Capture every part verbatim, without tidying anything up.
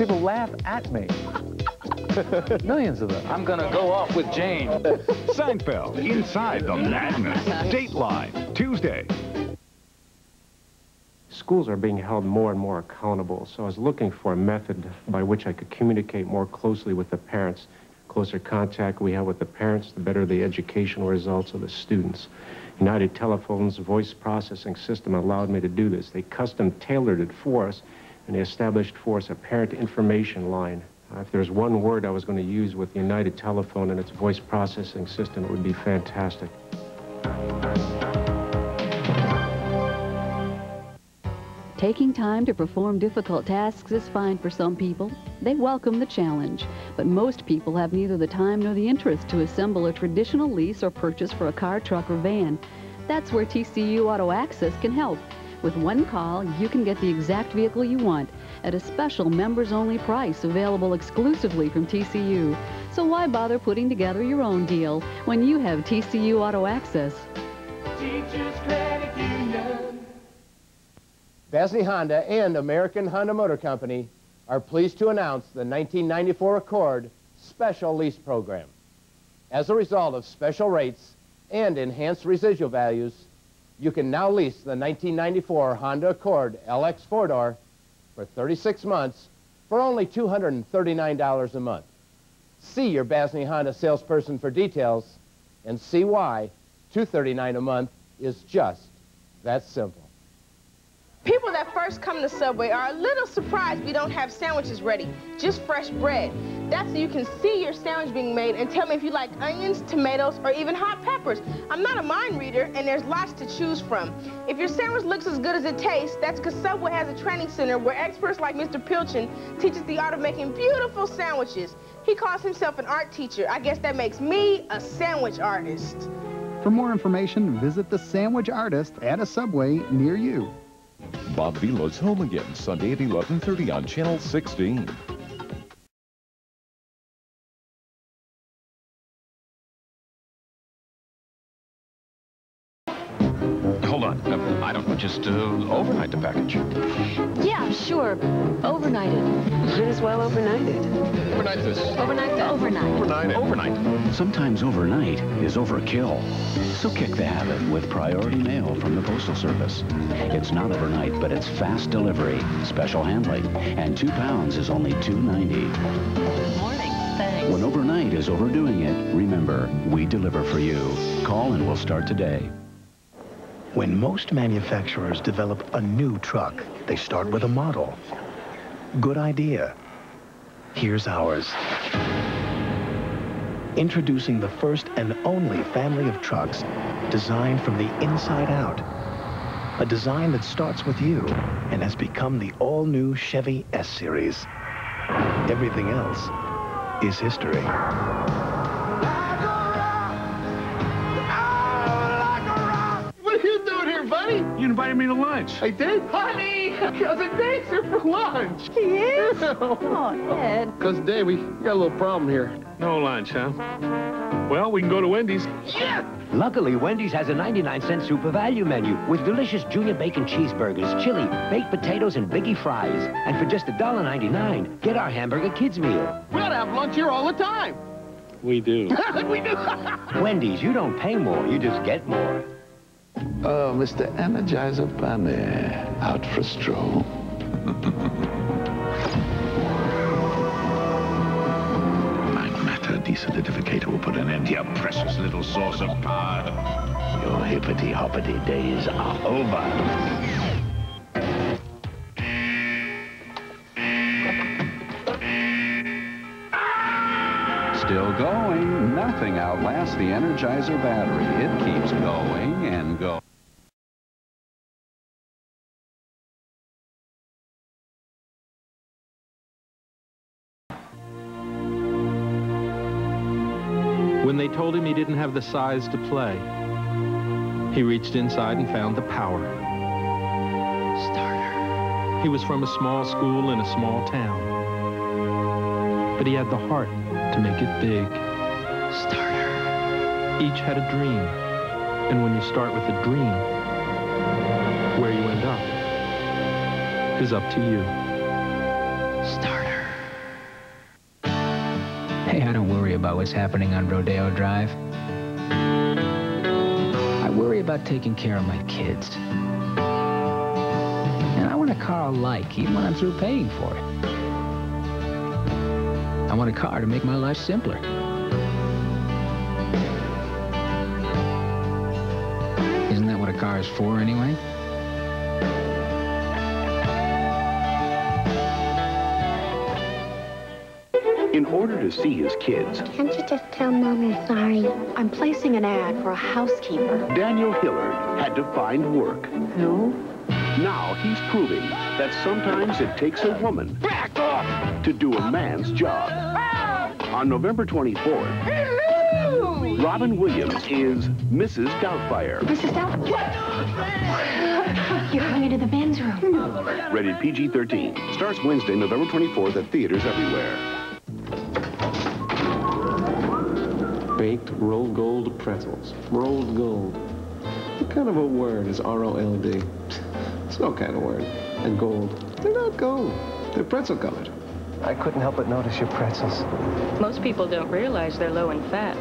People laugh at me. Millions of them. I'm gonna go off with Jane. Seinfeld, Inside the Madness. Dateline, Tuesday. Schools are being held more and more accountable, so I was looking for a method by which I could communicate more closely with the parents. The closer contact we have with the parents, the better the educational results of the students. United Telephone's voice processing system allowed me to do this. They custom tailored it for us, and they established for us a parent information line. Uh, if there's one word I was going to use with United Telephone and its voice processing system, it would be fantastic. Taking time to perform difficult tasks is fine for some people. They welcome the challenge. But most people have neither the time nor the interest to assemble a traditional lease or purchase for a car, truck, or van. That's where T C U Auto Access can help. With one call, you can get the exact vehicle you want at a special members-only price available exclusively from T C U. So why bother putting together your own deal when you have T C U Auto Access? Teachers Credit Union. Vasney Honda and American Honda Motor Company are pleased to announce the nineteen ninety-four Accord Special Lease Program. As a result of special rates and enhanced residual values, you can now lease the nineteen ninety-four Honda Accord L X four-door for thirty-six months for only two hundred thirty-nine dollars a month. See your Vasney Honda salesperson for details and see why two hundred thirty-nine dollars a month is just that simple. People that first come to Subway are a little surprised we don't have sandwiches ready, just fresh bread. That's so you can see your sandwich being made and tell me if you like onions, tomatoes, or even hot peppers. I'm not a mind reader, and there's lots to choose from. If your sandwich looks as good as it tastes, that's because Subway has a training center where experts like Mister Pilchin teaches the art of making beautiful sandwiches. He calls himself an art teacher. I guess that makes me a sandwich artist. For more information, visit the Sandwich Artist at a Subway near you. Bob Vila's home again, Sunday at eleven thirty on Channel sixteen. Hold on. Uh, I don't know. Just uh, overnight the package. Yeah, sure. Overnighted. Might as well overnight it. Overnight this. Overnight that. Overnight. Overnight it. Overnight. Sometimes overnight is overkill. So kick the habit with Priority Mail from the Postal Service. It's not overnight, but it's fast delivery, special handling, and two pounds is only two ninety. Good morning. Thanks. When overnight is overdoing it, remember, we deliver for you. Call and we'll start today. When most manufacturers develop a new truck, they start with a model. Good idea. Here's ours. Introducing the first and only family of trucks designed from the inside out. A design that starts with you and has become the all-new Chevy S-Series. Everything else is history. Buddy, you invited me to lunch. I did? Honey, cousin Dave's here for lunch. He is? Oh, Ed. Cousin Dave, we got a little problem here. No lunch, huh? Well, we can go to Wendy's. Yeah! Luckily, Wendy's has a ninety-nine cent super value menu with delicious junior bacon cheeseburgers, chili, baked potatoes, and biggie fries. And for just a dollar ninety-nine, get our hamburger kids meal. We ought to have lunch here all the time. We do. We do. Wendy's, you don't pay more, you just get more. Oh, Mister Energizer Bunny, out for a stroll. My matter desolidificator will put an end to your precious little source of power. Your hippity-hoppity days are over. Still going. Nothing outlasts the Energizer battery. It keeps going and going. When they told him he didn't have the size to play, he reached inside and found the power. Starter. He was from a small school in a small town, but he had the heart to make it big. Starter. Each had a dream, and when you start with a dream, where you end up is up to you. Starter. Hey, I don't worry about what's happening on Rodeo Drive. I worry about taking care of my kids. And I want a car I like, even when I'm through paying for it. I want a car to make my life simpler. Isn't that what a car is for, anyway? In order to see his kids, Can't you just tell Mom you're sorry? I'm placing an ad for a housekeeper. Daniel Hillard had to find work. Who? Now he's proving that sometimes it takes a woman Back off! to do a man's job. On November twenty-fourth, Hello! Robin Williams is Missus Doubtfire. Missus Doubtfire. You're going into the men's room. Rated P G thirteen. Starts Wednesday, November twenty-fourth at theaters everywhere. Baked rolled gold pretzels. Rolled gold. What kind of a word is R O L D? It's no kind of word. And gold. They're not gold. They're pretzel colored. I couldn't help but notice your pretzels. Most people don't realize they're low in fat.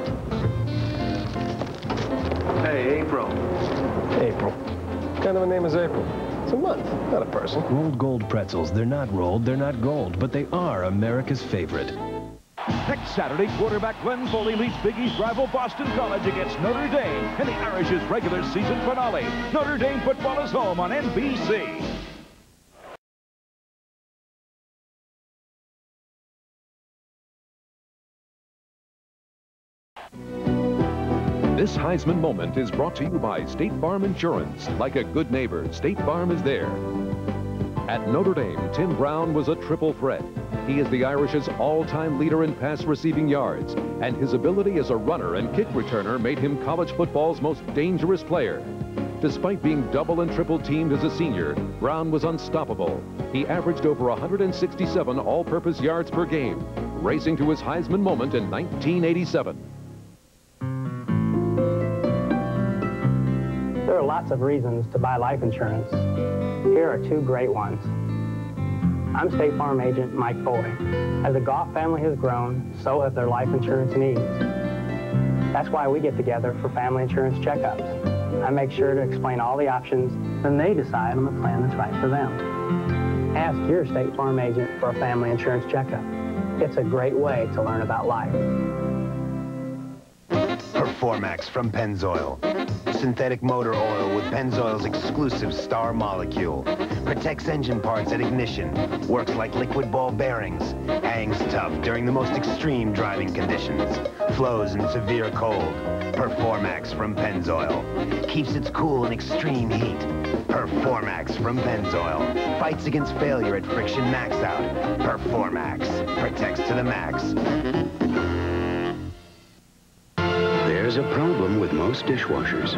Hey, April. April. What kind of a name is April? It's a month, not a person. Rolled gold pretzels. They're not rolled, they're not gold, but they are America's favorite. Next Saturday, quarterback Glenn Foley leads Big East rival Boston College against Notre Dame in the Irish's regular season finale. Notre Dame football is home on N B C. This Heisman moment is brought to you by State Farm Insurance. Like a good neighbor, State Farm is there. At Notre Dame, Tim Brown was a triple threat. He is the Irish's all-time leader in pass receiving yards, and his ability as a runner and kick returner made him college football's most dangerous player. Despite being double and triple teamed as a senior, Brown was unstoppable. He averaged over one hundred sixty-seven all-purpose yards per game, racing to his Heisman moment in nineteen eighty-seven. There are lots of reasons to buy life insurance. Here are two great ones. I'm State Farm agent Mike Foley. As the Goff family has grown, so have their life insurance needs. That's why we get together for family insurance checkups. I make sure to explain all the options, then they decide on the plan that's right for them. Ask your State Farm agent for a family insurance checkup. It's a great way to learn about life. Performax from Pennzoil. Synthetic motor oil with Pennzoil's exclusive star molecule. Protects engine parts at ignition. Works like liquid ball bearings. Hangs tough during the most extreme driving conditions. Flows in severe cold. Performax from Pennzoil. Keeps it cool in extreme heat. Performax from Pennzoil. Fights against failure at friction max out. Performax. Protects to the max. There's a problem with most dishwashers.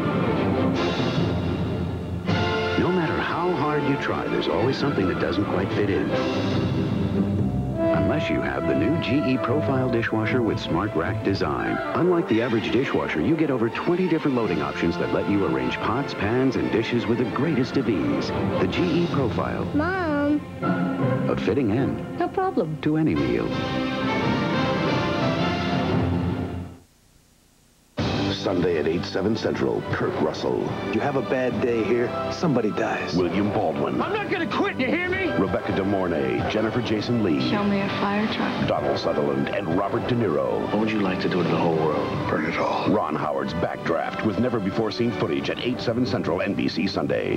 No matter how hard you try, there's always something that doesn't quite fit in. Unless you have the new G E Profile dishwasher with smart rack design. Unlike the average dishwasher, you get over twenty different loading options that let you arrange pots, pans, and dishes with the greatest of ease. The G E Profile. Mom. A fitting end. No problem. To any meal. Sunday at eight, seven Central, Kurt Russell. You have a bad day here, somebody dies. William Baldwin. I'm not gonna quit, you hear me? Rebecca De Mornay, Jennifer Jason Leigh. Show me a fire truck. Donald Sutherland and Robert De Niro. What would you like to do to the whole world? Burn it all. Ron Howard's Backdraft with never-before-seen footage at eight, seven Central, N B C Sunday.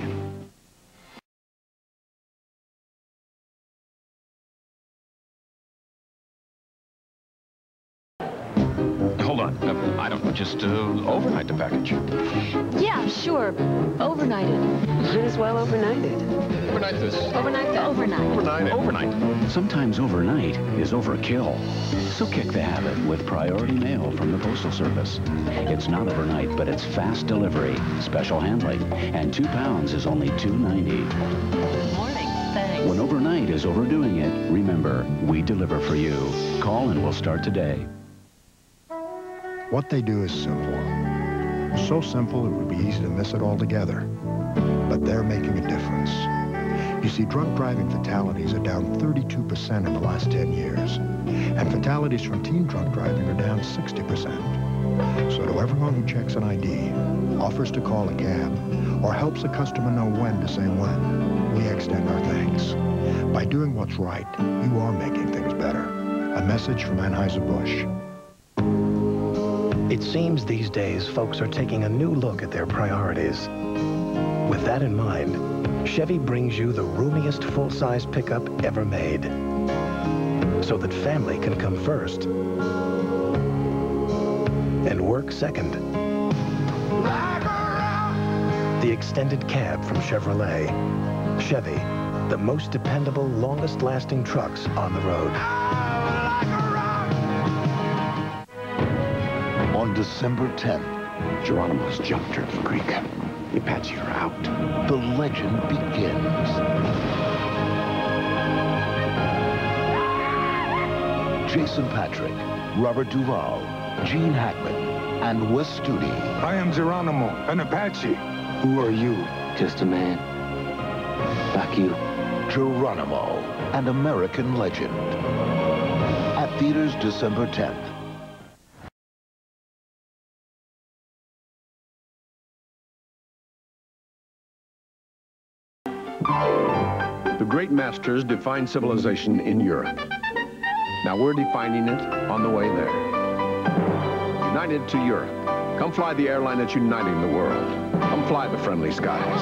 Hold on. Uh, I don't just uh, overnight the package. Yeah, sure. Overnighted. Might as well overnight it. Overnight this. Overnight that. Overnight. Overnight. Overnight. Sometimes overnight is overkill. So kick the habit with priority mail from the Postal Service. It's not overnight, but it's fast delivery, special handling, and two pounds is only two ninety. Good morning. Thanks. When overnight is overdoing it, remember, we deliver for you. Call and we'll start today. What they do is simple. So simple it would be easy to miss it altogether. But they're making a difference. You see, drunk driving fatalities are down thirty-two percent in the last ten years. And fatalities from teen drunk driving are down sixty percent. So to everyone who checks an I D, offers to call a cab, or helps a customer know when to say when, we extend our thanks. By doing what's right, you are making things better. A message from Anheuser-Busch. It seems these days folks are taking a new look at their priorities. With that in mind, Chevy brings you the roomiest full-size pickup ever made, so that family can come first and work second. The extended cab from Chevrolet. Chevy, the most dependable, longest-lasting trucks on the road. On December tenth, Geronimo's jumped Turtle Creek. The Apache are out. The legend begins. Jason Patrick, Robert Duvall, Gene Hackman, and Wes Studi. I am Geronimo, an Apache. Who are you? Just a man. Like you. Geronimo, an American legend. At theaters December tenth. The great masters defined civilization in Europe. Now we're defining it on the way there. United to Europe. Come fly the airline that's uniting the world. Come fly the friendly skies.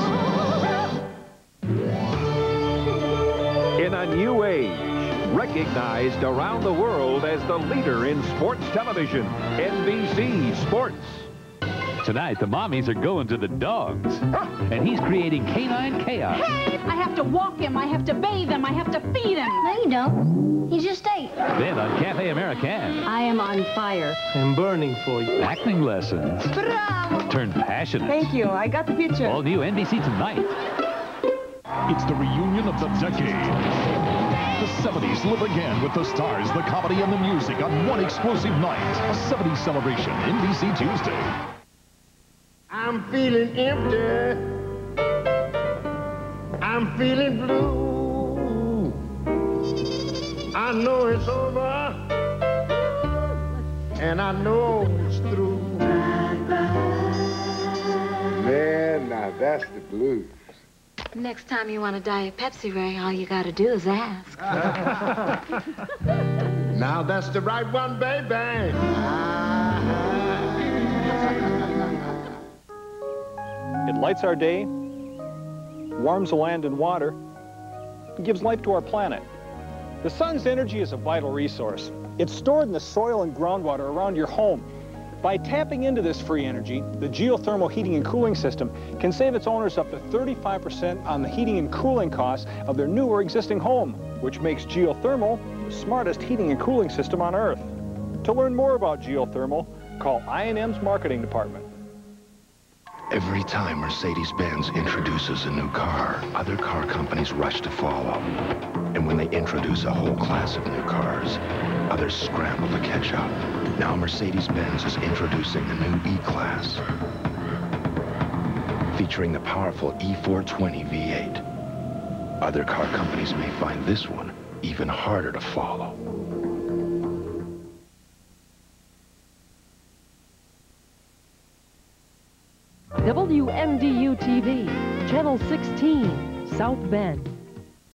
In a new age, recognized around the world as the leader in sports television, N B C Sports. Tonight, the mommies are going to the dogs, and he's creating canine chaos. Hey! I have to walk him, I have to bathe him, I have to feed him. No, you don't. He just ate. Then on Cafe American, I am on fire. I'm burning for you. Acting lessons. Bravo! Turn passionate. Thank you, I got the picture. All new N B C Tonight. It's the reunion of the decade. The seventies live again with the stars, the comedy, and the music on one exclusive night. A seventies celebration, N B C Tuesday. I'm feeling empty. I'm feeling blue. I know it's over. And I know it's through. Man, now that's the blues. Next time you want to die of Pepsi, Ray, all you got to do is ask. Now that's the right one, baby. It lights our day, warms the land and water, and gives life to our planet. The sun's energy is a vital resource. It's stored in the soil and groundwater around your home. By tapping into this free energy, the geothermal heating and cooling system can save its owners up to thirty-five percent on the heating and cooling costs of their new or existing home, which makes geothermal the smartest heating and cooling system on Earth. To learn more about geothermal, call I N M's marketing department. Every time Mercedes-Benz introduces a new car, other car companies rush to follow. And when they introduce a whole class of new cars, others scramble to catch up. Now Mercedes-Benz is introducing the new E-Class, featuring the powerful E four twenty V eight. Other car companies may find this one even harder to follow. W N D U T V, Channel sixteen, South Bend.